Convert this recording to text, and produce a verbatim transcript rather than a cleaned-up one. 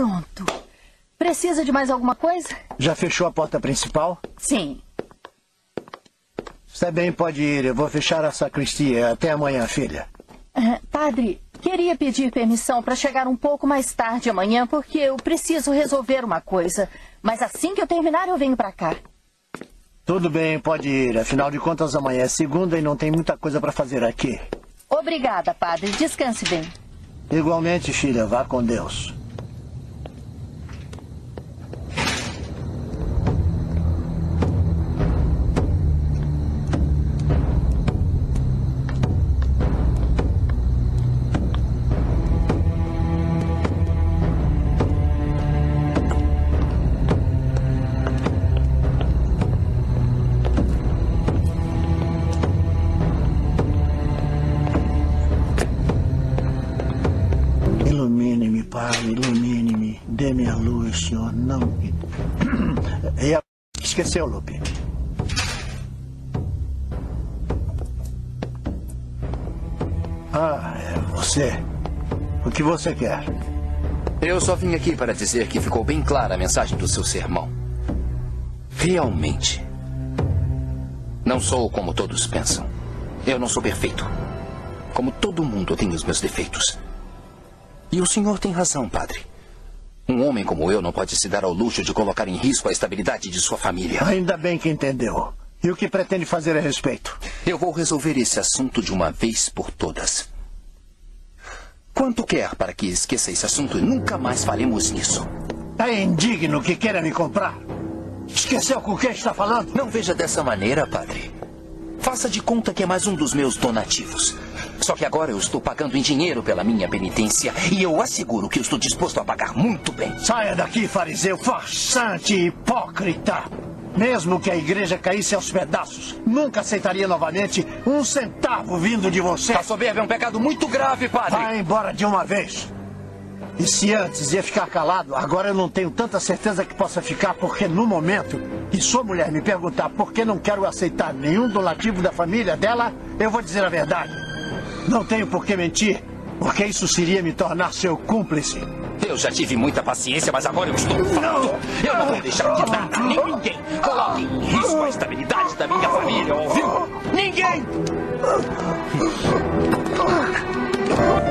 Pronto. Precisa de mais alguma coisa? Já fechou a porta principal? Sim. Você bem pode ir. Eu vou fechar a sacristia. Até amanhã, filha. Uh, padre, queria pedir permissão para chegar um pouco mais tarde amanhã, porque eu preciso resolver uma coisa. Mas assim que eu terminar, eu venho para cá. Tudo bem, pode ir. Afinal de contas, amanhã é segunda e não tem muita coisa para fazer aqui. Obrigada, padre. Descanse bem. Igualmente, filha. Vá com Deus. Ilumine-me, Pai, ilumine-me. Dê-me a luz, Senhor. Não. E a... Esqueceu, Lupe. Ah, é você. O que você quer? Eu só vim aqui para dizer que ficou bem clara a mensagem do seu sermão. Realmente, não sou como todos pensam. Eu não sou perfeito. Como todo mundo, eu tenho os meus defeitos. E o senhor tem razão, padre. Um homem como eu não pode se dar ao luxo de colocar em risco a estabilidade de sua família. Ainda bem que entendeu. E o que pretende fazer a respeito? Eu vou resolver esse assunto de uma vez por todas. Quanto quer para que esqueça esse assunto e nunca mais falemos nisso? É indigno que queira me comprar. Esqueceu com quem está falando? Não veja dessa maneira, padre. Faça de conta que é mais um dos meus donativos. Só que agora eu estou pagando em dinheiro pela minha penitência e eu asseguro que eu estou disposto a pagar muito bem. Saia daqui, fariseu, farsante e hipócrita. Mesmo que a igreja caísse aos pedaços, nunca aceitaria novamente um centavo vindo de você. A soberba é um pecado muito grave, padre. Vá embora de uma vez. E se antes ia ficar calado, agora eu não tenho tanta certeza que possa ficar, porque no momento que sua mulher me perguntar por que não quero aceitar nenhum donativo da família dela, eu vou dizer a verdade. Não tenho por que mentir, porque isso seria me tornar seu cúmplice. Eu já tive muita paciência, mas agora eu estou falando. Eu não vou deixar que nada, nem ninguém coloque em risco a estabilidade da minha família, ouviu? Ninguém!